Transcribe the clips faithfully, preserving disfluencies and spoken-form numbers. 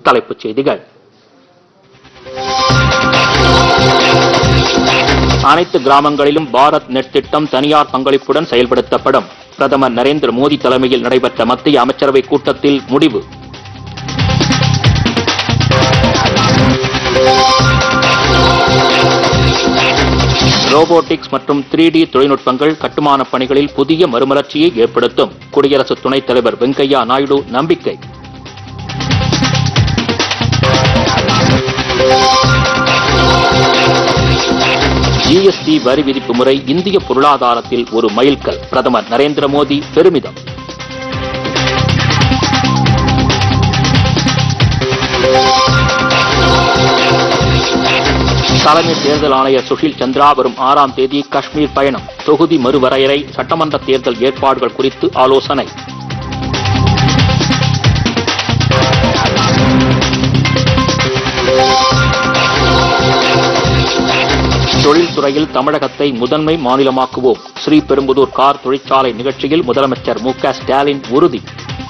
தலைப்புச் செய்திகள். அனைத்து கிராமங்களிலும் பாரத் நெட் திட்டம் தனியார் பங்களிப்புடன் செயல்படுத்தப்படும். பிரதமர் நரேந்திர மோடி தலைமையில் நடைபெற்ற மத்திய அமைச்சரவை கூட்டத்தில் முடிவு. ரோபோட்டிக்ஸ் மற்றும் த்ரீ டி தொழில்நுட்பங்கள் கட்டுமான பணிகளில் புதிய மறுமலர்ச்சியை ஏற்படுத்தும். குடியரசு துணைத் தலைவர் வெங்கையா நாயுடு நம்பிக்கை. ஜிஎஸ்டி வரி விதிப்பு முறை இந்திய பொருளாதாரத்தில் ஒரு மைல்கல். பிரதமர் நரேந்திர மோடி பெருமிதம். தலைமை தேர்தல் ஆணையர் சுஷில் சந்திரா வரும் ஆறாம் தேதி காஷ்மீர் பயணம். தொகுதி மறுவரையறை, சட்டமன்ற தேர்தல் ஏற்பாடுகள் குறித்து ஆலோசனை. தொழில்துறையில் தமிழகத்தை முதன்மை மாநிலமாக்குவோம். ஸ்ரீபெரும்புதூர் கார் தொழிற்சாலை நிகழ்ச்சியில் முதலமைச்சர் மு க ஸ்டாலின் உறுதி.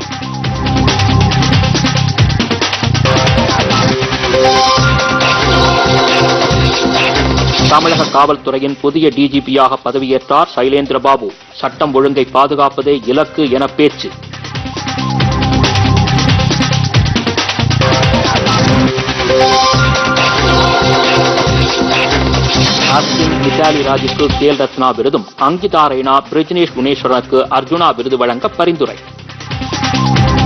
தமிழக காவல்துறையின் புதிய டிஜிபியாக பதவியேற்றார் சைலேந்திர பாபு. சட்டம் ஒழுங்கை பாதுகாப்பதே இலக்கு என பேச்சு. அஸ்வின் மித்தாலி ராஜுக்கு கேல் ரத்னா விருதும், அங்கிதா ரெய்னா பிரிஜ்னேஷ் குணேஸ்வரனுக்கு அர்ஜுனா விருது வழங்க பரிந்துரை.